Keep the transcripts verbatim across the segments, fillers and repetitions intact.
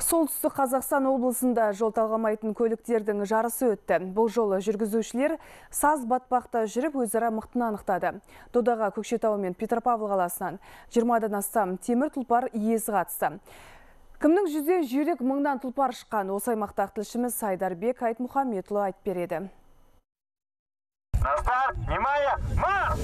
Солтүстік Қазақстан облысында жол талғамайтын көліктердің жарысы өтті. Бұл жолы жүргізушілер саз батпақта жүріп өзара мықтыны анықтады. Додаға Көкшетау мен Петропавл қаласынан жиырмадан астам темір тұлпар иесі қатысты. Кімнің жүзден жүйрік мыңнан тұлпар шыққан, осы аймақтақ тілшіміз Сайдарбек Айтмұхамбетұлы айтып береді. Назар, внимание, марш!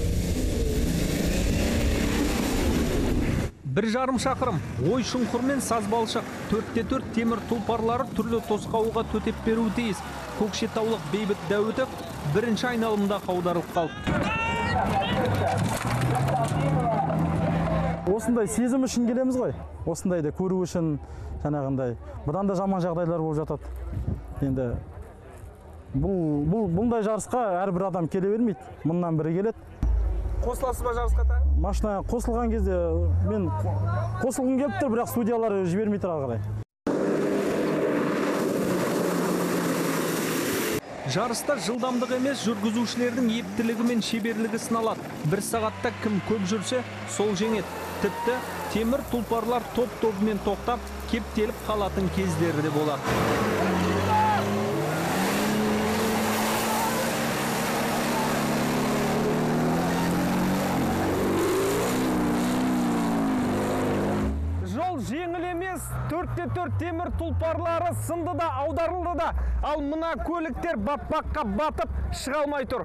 Бір жарым шақырым ой шұңқыр мен сазбалшық төртте төрт темір тұлпарлары түрлі тосқауылға төтеп беруі тиіс. Көкшетаулық Бейбіт Дәуітов бірінші айналымда қаударылып қалды. Осындай сезім үшін келеміз ғой. Осындайды көру үшін жаңағындай. Бұдан да жаман жағдайлар болып жатады. Енді бұл бұл бұндай жарысқа әрбір адам келе бермейді. Мыңнан бірі келеді. Қосыласыз ба жарысқа тағы? Машина қосылған кезде мен қосылғым келіп тұр, бірақ судьялар жібермей тұр ары қарай. Жарыста жылдамдық емес, жүргізушілердің ептілігі мен шеберлігі сыналады. Бір сағатта кім көп жүрсе, сол жеңеді. Тіпті темір тұлпарлар топ-тобымен тоқтап, кептеліп қалатын кездері де болады. Жеңіл емес, төртте төрт темір тұлпарлары сынды да, аударылды да, ал мына көліктер батпаққа батып шыға алмай тұр.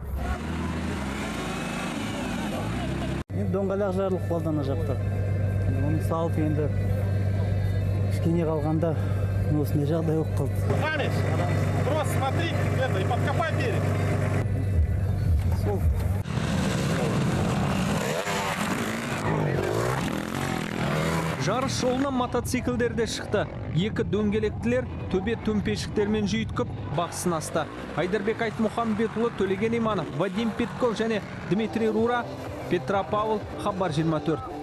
Доңғалақ жарылып қалды ана жақта. Оны салып енді кішкене қалғанда осындай жағдай болып қалды. Ханеш, просто смотри, это, и подкопай берег. Сол. Жарыс жолына мотоциклдер де шықты. Екі дөңгелектілер төбе төмпешіктермен жүйткіп бақ сынасты. Айдарбек Айтмұхамбетұлы, Төлеген Иманов, Вадим Петков және Дмитрий Рура, Петропавл, Хабар жиырма төрт.